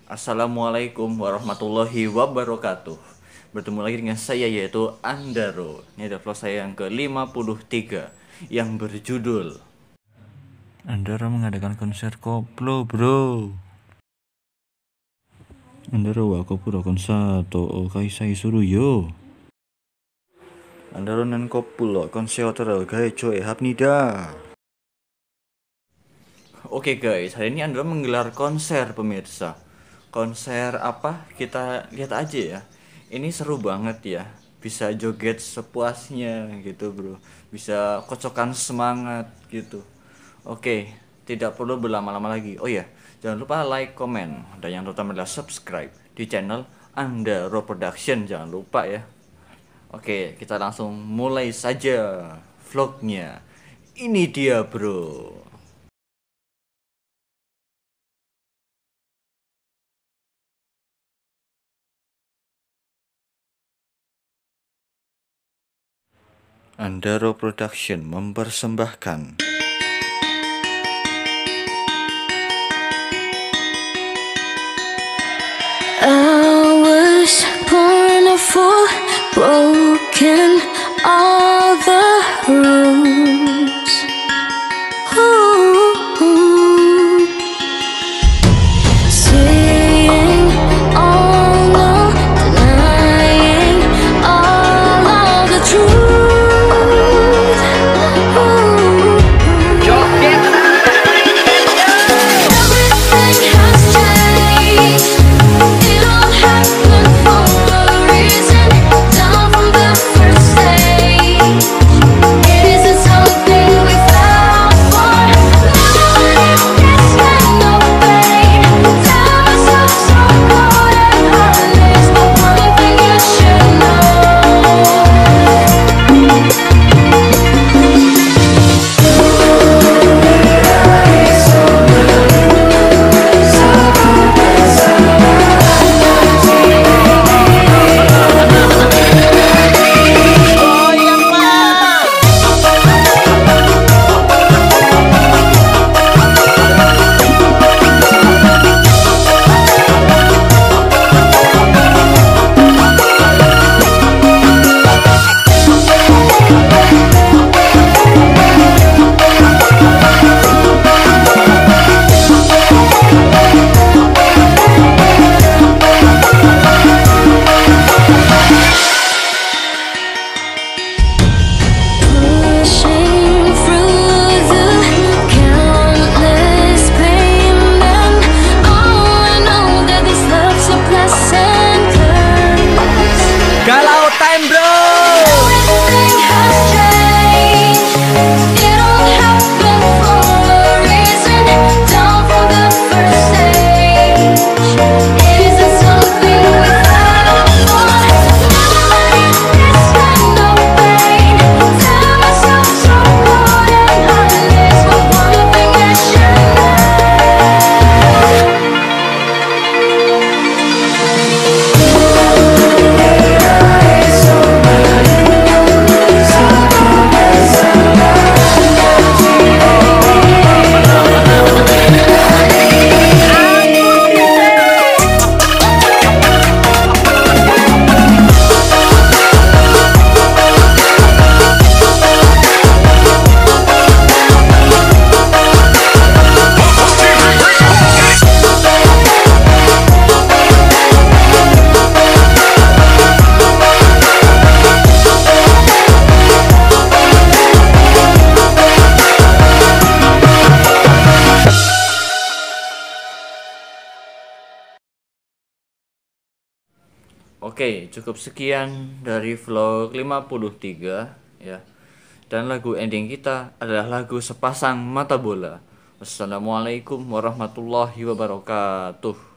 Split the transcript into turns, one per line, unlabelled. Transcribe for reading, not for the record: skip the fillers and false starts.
Assalamualaikum warahmatullahi wabarakatuh. Bertemu lagi dengan saya yaitu Andaro. Ini adalah vlog saya yang ke-53 yang berjudul Andaro mengadakan konser koplo bro. Andaro wa koplo konser to kaisai suruh yo. Andaro nan koplo konser total gai coy hapnida. Oke guys, hari ini Andaro menggelar konser pemirsa. Konser apa? Kita lihat aja ya. Ini seru banget ya. Bisa joget sepuasnya gitu bro. Bisa kocokan semangat gitu. Oke, tidak perlu berlama-lama lagi. Oh ya, jangan lupa like, komen, dan yang terutama adalah subscribe di channel Andaro Production. Jangan lupa ya. Oke, kita langsung mulai saja vlognya. Ini dia bro. Andaro Production mempersembahkan
I was born a fool, broken all the rules. Ooh. Saying all no, denying all of the truth. Ooh. Everything has changed. It all happened for a reason. Down from the first stage. It isn't something we fell for. Nobody can stand no pain. Tell myself so cold and heartless, but one thing you should know. Pushing through the countless pain, and I know that this love's a blessing. 'Cause
Galau time bro.
everything has changed. It all happened for a reason. Down from the first stage. It isn't something we fell for. Nobody can stand no pain. Tell myself so cold and heartless, but one thing I should know.
Oke, cukup sekian dari vlog 53 ya. Dan lagu ending kita adalah lagu Sepasang Mata Bola. Wassalamualaikum warahmatullahi wabarakatuh.